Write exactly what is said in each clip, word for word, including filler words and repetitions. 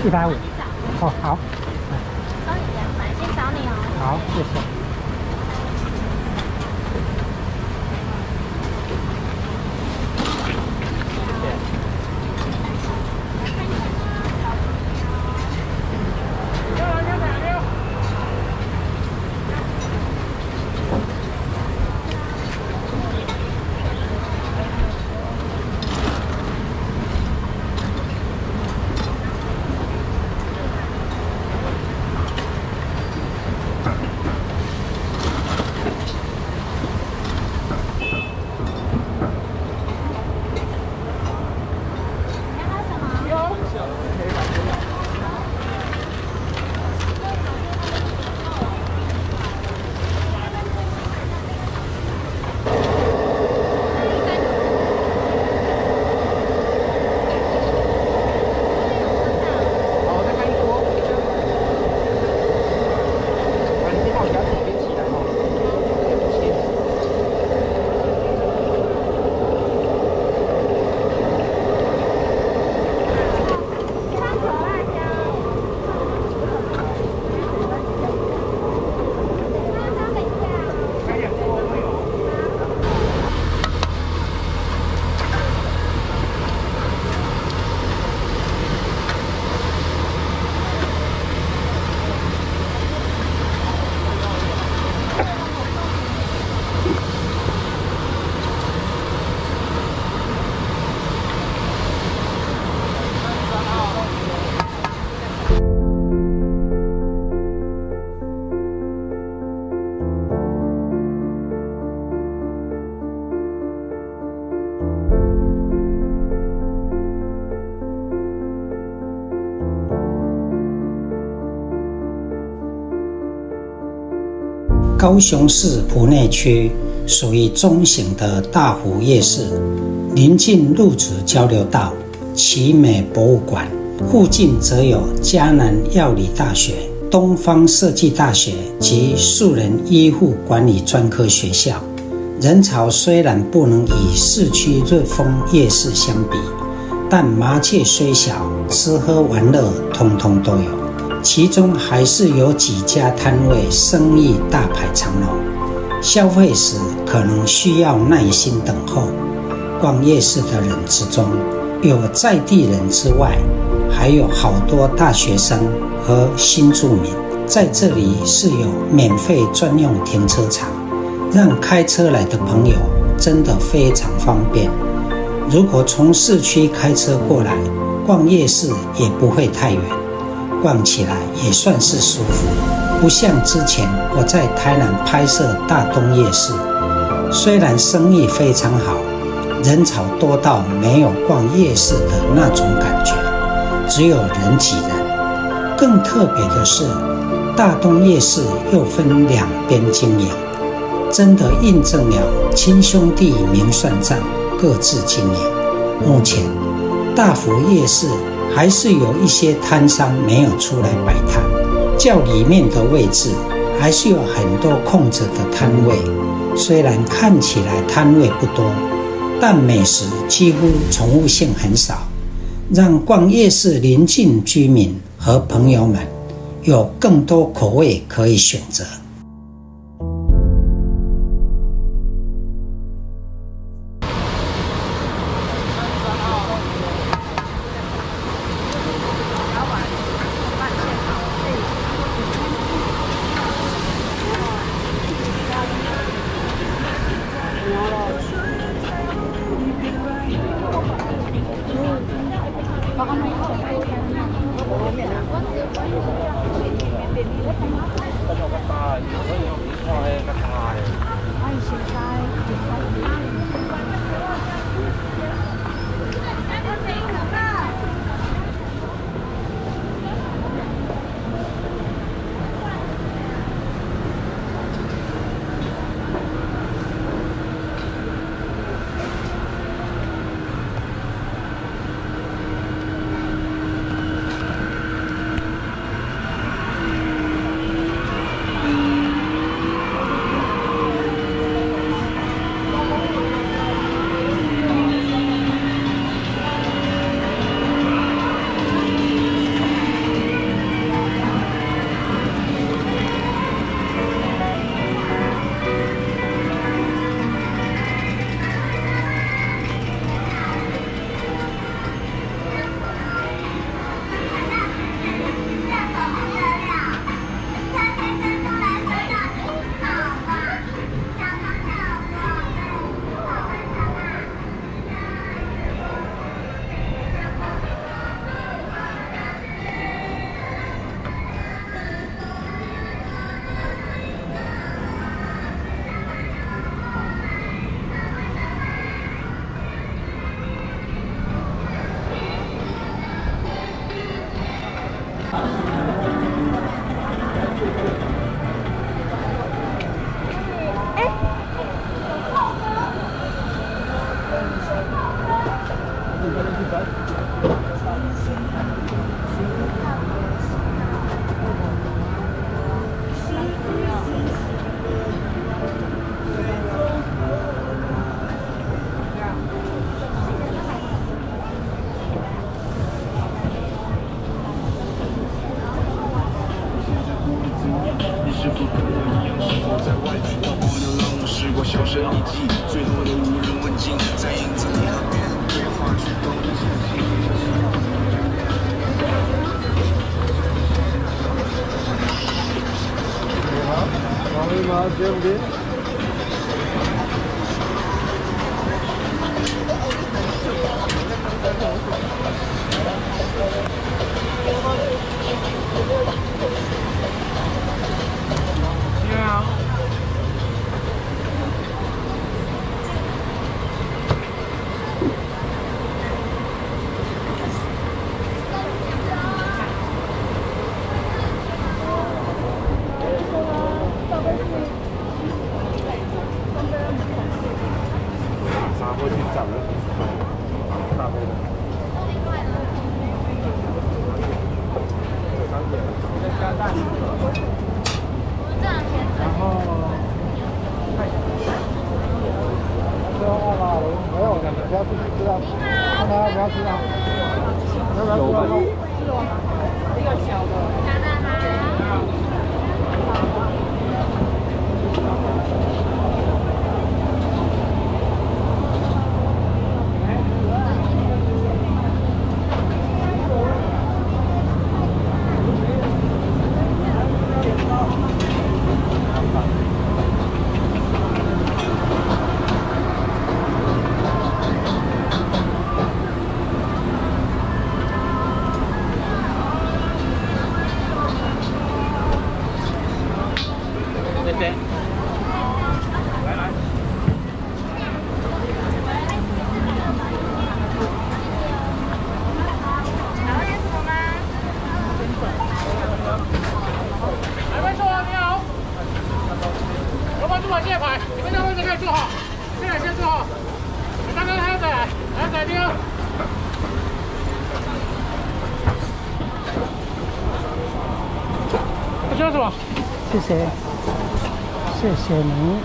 一百五。哦，好。 收你两百，先找你哦。 好，谢谢。 高雄市埔内区属于中型的大湖夜市，临近路子交流道、奇美博物馆，附近则有嘉南药理大学、东方设计大学及树人医护管理专科学校。人潮虽然不能与市区热风夜市相比，但麻雀虽小，吃喝玩乐通通都有。其中还是有几家摊位生意大排长龙，消费时可能需要耐心等候。逛夜市的人之中，有在地人之外，还有好多大学生和新住民。在这里是有免费专用停车场，让开车来的朋友真的非常方便。如果从市区开车过来，逛夜市也不会太远。逛起来也算是舒服，不像之前我在台南拍摄大东夜市，虽然生意非常好，人潮多到没有逛夜市的那种感觉，只有人挤人。更特别的是，大东夜市又分两边经营，真的印证了亲兄弟明算账，各自经营。目前大福夜市还是有一些摊商没有出来摆摊，较里面的位置还是有很多空着的摊位。虽然看起来摊位不多，但美食几乎重复性很少，让逛夜市邻近居民和朋友们有更多口味可以选择。 谢谢，谢谢你。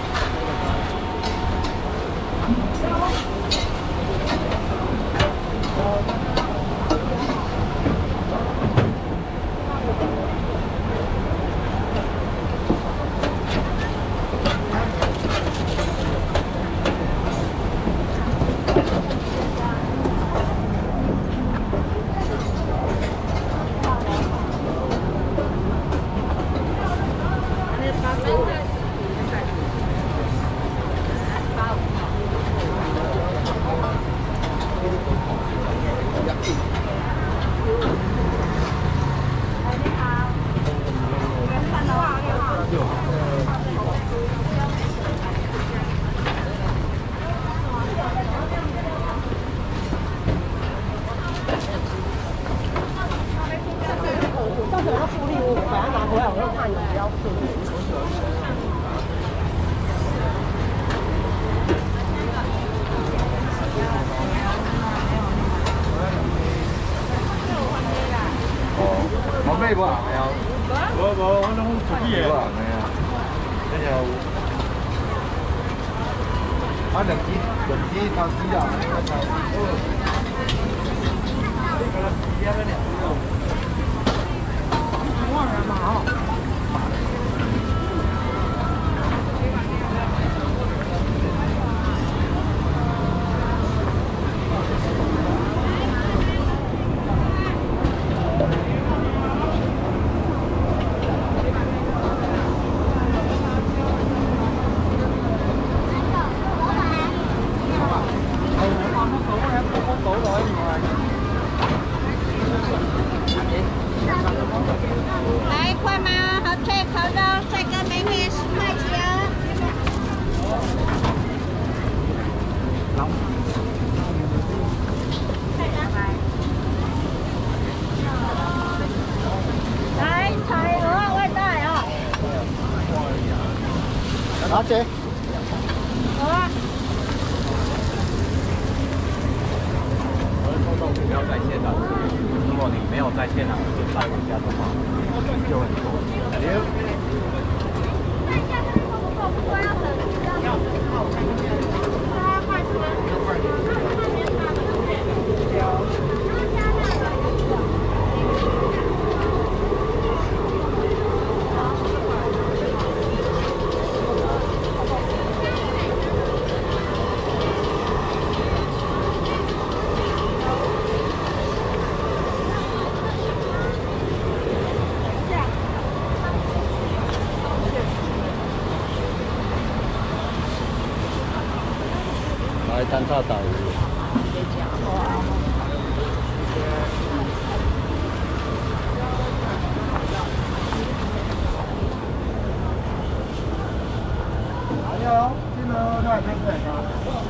咩個行有？冇冇，我諗做啲嘢。個行係啊，跟住啊兩支兩支套支啊，一套。呢個啦，一個兩支咯。哇，好。 好，姐。 好啊。 我是冲动不要在线的，如果你没有在线啊，就带回家的话，就很多。 那一下子够不够？不够要等要等好几天。啊，快出来！那边发的有。 来单叉导游。你好，进来那边对吗？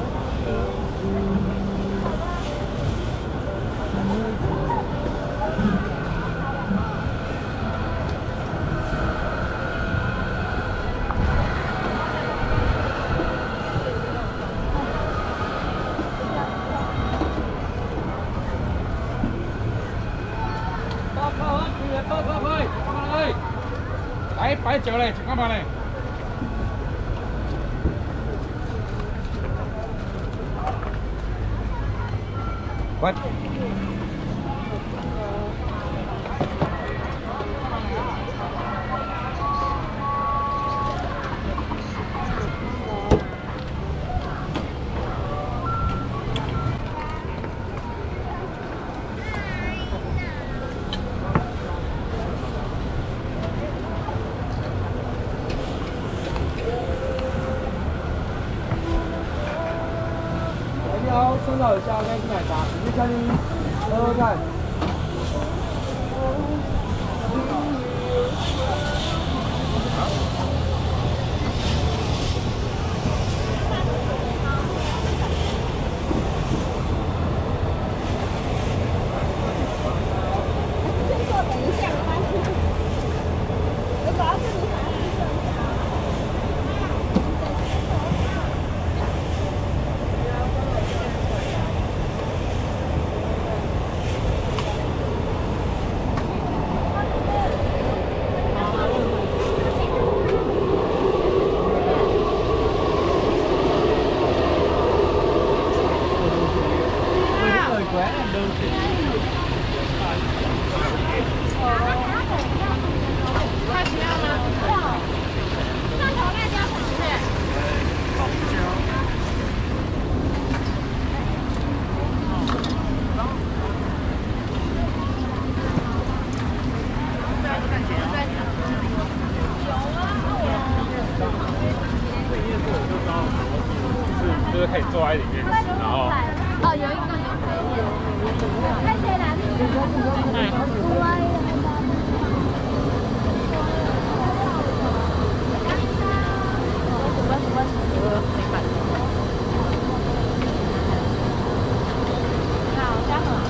来摆酒嘞，请干嘛嘞？快！ 你好，生蚝有虾跟奶茶，你看喝喝看。 就是可以坐在里面吃，然后哦，有一个有可以，太谢了。好，加河。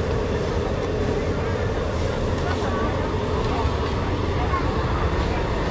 好，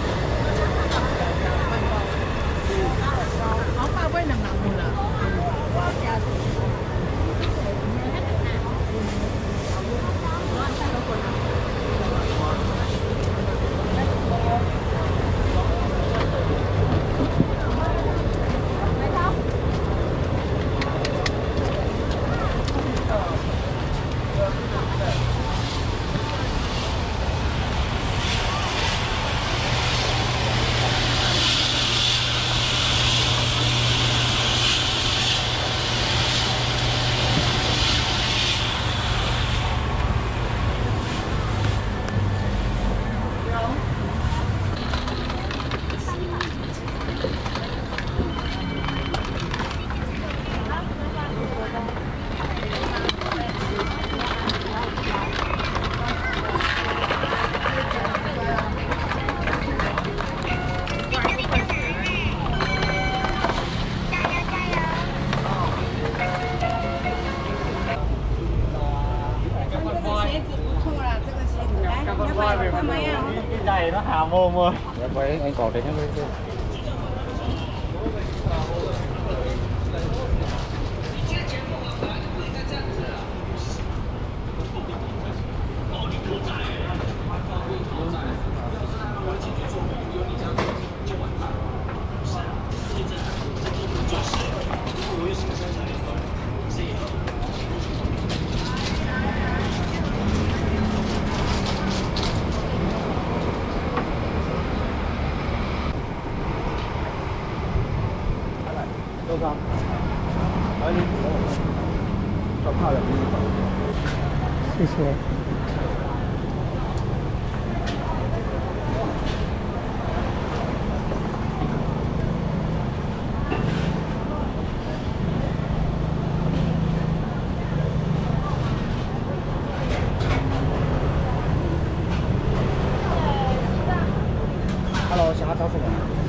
nó hàm ôm ơi. Vậy anh có cái này thôi.多少？二零五，手帕的，谢谢。Hello， 想要找什么？